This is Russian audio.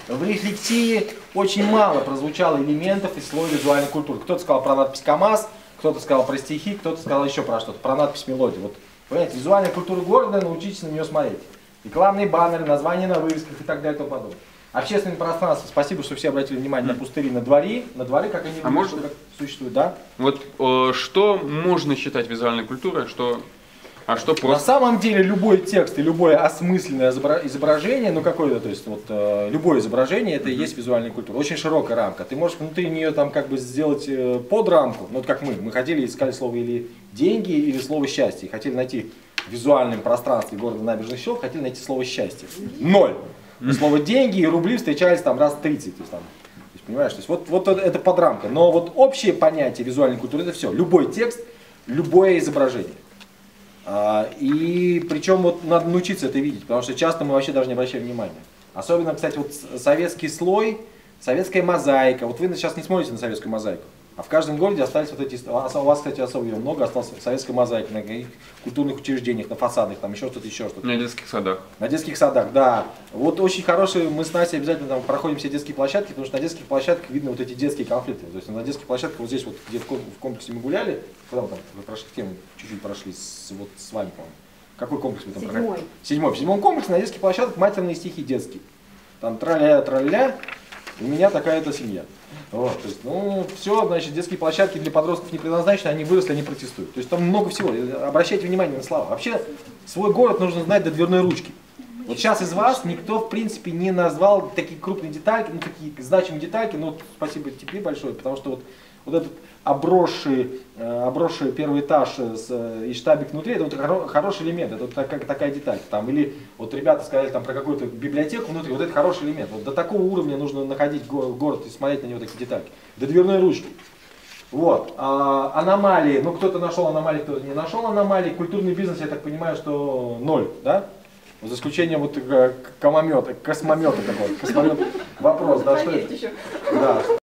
В рефлексии очень мало прозвучало элементов из слоя визуальной культуры. Кто-то сказал про надпись КамАЗ, кто-то сказал про стихи, кто-то сказал еще про что-то, про надпись мелодии. Вот, понимаете, визуальная культура города, научитесь на нее смотреть. Рекламные баннеры, названия на вывесках и так далее и тому подобное. Общественное пространство, спасибо, что все обратили внимание на пустыри, на дворы, как они как существуют, да? Вот что можно считать визуальной культурой, а что просто... На самом деле любой текст и любое осмысленное изображение, ну какое-то, то есть вот любое изображение, это и есть визуальная культура. Очень широкая рамка. Ты можешь внутри нее там как бы сделать под рамку, ну вот как мы хотели искали слово или деньги, или слово счастье, и хотели найти в визуальном пространстве города Набережных Челн, хотели найти слово счастье. 0. Слово деньги и рубли встречались там раз 30. То есть, понимаешь, то есть вот это подрамка. Но вот общее понятие визуальной культуры это все. Любой текст, любое изображение. И причем вот надо научиться это видеть, потому что часто мы вообще даже не обращаем внимания. Особенно, кстати, вот советский слой, советская мозаика. Вот вы сейчас не смотрите на советскую мозаику. А в каждом городе остались вот эти, у вас, кстати, особо ее много, осталось советская мозаика на культурных учреждениях, на фасадах, там еще что-то. На детских садах. На детских садах, да. Вот очень хорошие, мы с Настей обязательно там проходим все детские площадки, потому что на детских площадках видно вот эти детские конфликты. То есть на детских площадках, вот здесь вот, где в комплексе мы гуляли, когда мы там прошли тему, чуть-чуть прошли вот с вами, по-моему. Какой комплекс мы там проходили? Седьмой. В седьмом комплексе на детских площадках матерные стихи детские. Там траля-траля, у меня такая-то семья. Вот, то есть, ну, все, значит, детские площадки для подростков не предназначены, они выросли, они протестуют. То есть там много всего. Обращайте внимание на слова. Вообще, свой город нужно знать до дверной ручки. Вот сейчас из вас никто, в принципе, не назвал такие крупные детальки, ну, такие значимые детальки, но спасибо тебе большое, потому что вот этот обросший первый этаж и штабик внутри, это вот хороший элемент, это вот такая деталь. Там, или вот ребята сказали там про какую-то библиотеку внутри, вот это хороший элемент. Вот до такого уровня нужно находить город и смотреть на него такие детальки. До дверной ручки. Вот. Аномалии, ну кто-то нашел аномалии, кто-то не нашел аномалии. Культурный бизнес, я так понимаю, что 0, да? За исключением вот космомета такого. Вопрос, да, что это? Да.